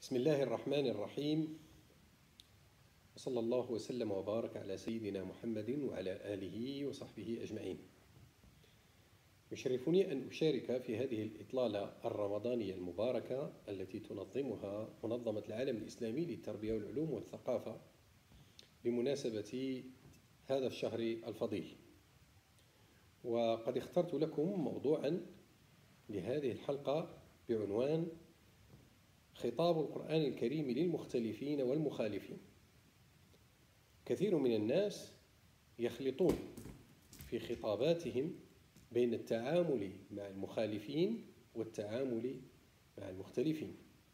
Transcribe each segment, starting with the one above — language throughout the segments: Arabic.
بسم الله الرحمن الرحيم، وصلى الله وسلم وبارك على سيدنا محمد وعلى آله وصحبه أجمعين. يشرفني أن أشارك في هذه الإطلالة الرمضانية المباركة التي تنظمها منظمة العالم الإسلامي للتربية والعلوم والثقافة بمناسبة هذا الشهر الفضيل. وقد اخترت لكم موضوعا لهذه الحلقة بعنوان خطاب القرآن الكريم للمختلفين والمخالفين. كثير من الناس يخلطون في خطاباتهم بين التعامل مع المخالفين والتعامل مع المختلفين.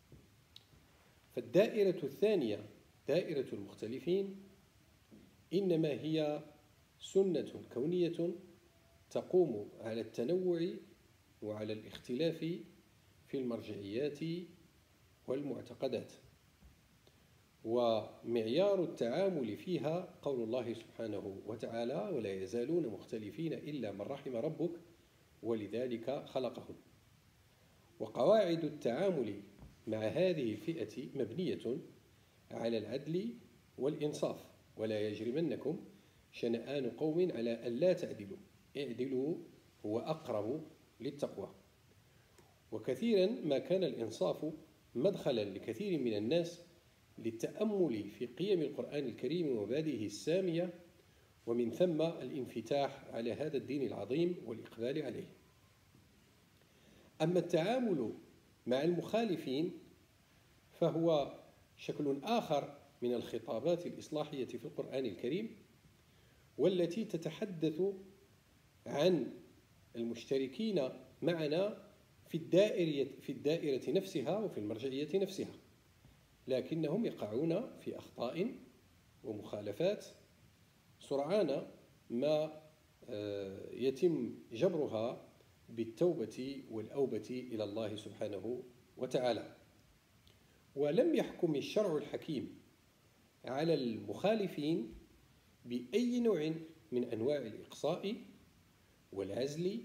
فالدائرة الثانية، دائرة المختلفين، إنما هي سنة كونية تقوم على التنوع وعلى الاختلاف في المرجعيات والمعتقدات، ومعيار التعامل فيها قول الله سبحانه وتعالى: ولا يزالون مختلفين إلا من رحم ربك ولذلك خلقهم. وقواعد التعامل مع هذه الفئة مبنية على العدل والإنصاف. ولا يجرمنكم شنآن قوم على ألا تعدلوا، اعدلوا هو أقرب للتقوى. وكثيرا ما كان الإنصاف مدخلا لكثير من الناس للتأمل في قيم القرآن الكريم ومبادئه السامية، ومن ثم الانفتاح على هذا الدين العظيم والإقبال عليه. أما التعامل مع المخالفين فهو شكل آخر من الخطابات الإصلاحية في القرآن الكريم، والتي تتحدث عن المشتركين معنا في الدائرة نفسها وفي المرجعية نفسها، لكنهم يقعون في أخطاء ومخالفات سرعان ما يتم جبرها بالتوبة والأوبة إلى الله سبحانه وتعالى. ولم يحكم الشرع الحكيم على المخالفين بأي نوع من أنواع الإقصاء والعزل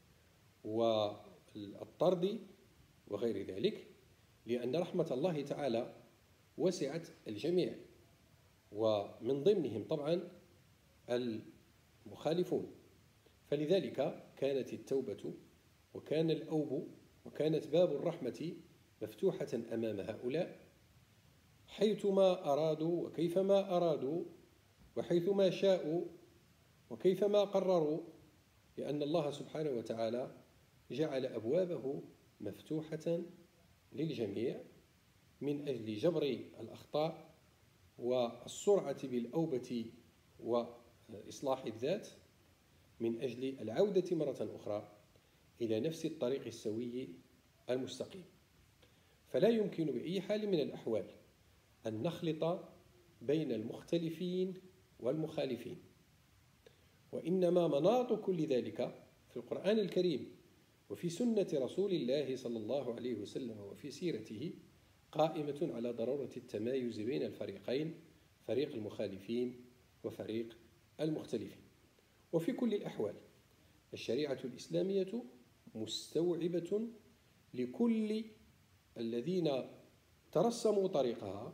والطرد وغير ذلك، لأن رحمة الله تعالى وسعت الجميع، ومن ضمنهم طبعا المخالفون. فلذلك كانت التوبة وكان الأوب وكانت باب الرحمة مفتوحة أمام هؤلاء حيثما أرادوا وكيفما أرادوا وحيثما شاءوا وكيفما قرروا، لأن الله سبحانه وتعالى جعل أبوابه مفتوحة للجميع من أجل جبر الأخطاء والسرعة بالأوبة وإصلاح الذات، من أجل العودة مرة أخرى إلى نفس الطريق السوي المستقيم. فلا يمكن بأي حال من الأحوال أن نخلط بين المختلفين والمخالفين، وإنما مناط كل ذلك في القرآن الكريم وفي سنة رسول الله صلى الله عليه وسلم وفي سيرته، قائمة على ضرورة التمايز بين الفريقين، فريق المخالفين وفريق المختلفين. وفي كل الأحوال الشريعة الإسلامية مستوعبة لكل الذين ترسموا طريقها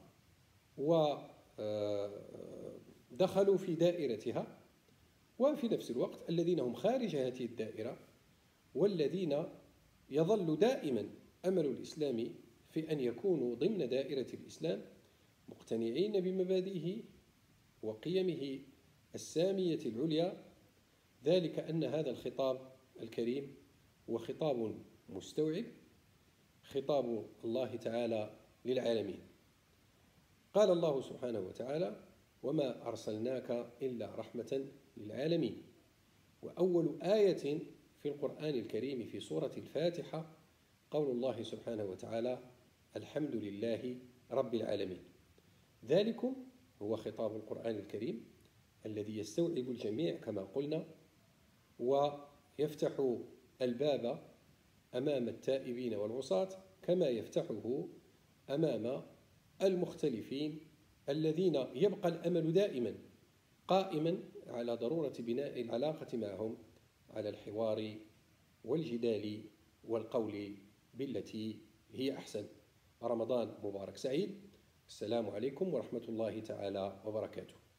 ودخلوا في دائرتها، وفي نفس الوقت الذين هم خارج هذه الدائرة، والذين يظل دائما أمل الإسلام في أن يكونوا ضمن دائرة الإسلام مقتنعين بمبادئه وقيمه السامية العليا. ذلك أن هذا الخطاب الكريم هو خطاب مستوعب، خطاب الله تعالى للعالمين. قال الله سبحانه وتعالى: وما أرسلناك إلا رحمة للعالمين. وأول آية في القرآن الكريم في سورة الفاتحة قول الله سبحانه وتعالى: الحمد لله رب العالمين. ذلكم هو خطاب القرآن الكريم الذي يستوعب الجميع كما قلنا، ويفتح الباب أمام التائبين والعصاة كما يفتحه أمام المختلفين، الذين يبقى الأمل دائما قائما على ضرورة بناء العلاقة معهم على الحوار والجدال والقول بالتي هي أحسن. رمضان مبارك سعيد. السلام عليكم ورحمة الله تعالى وبركاته.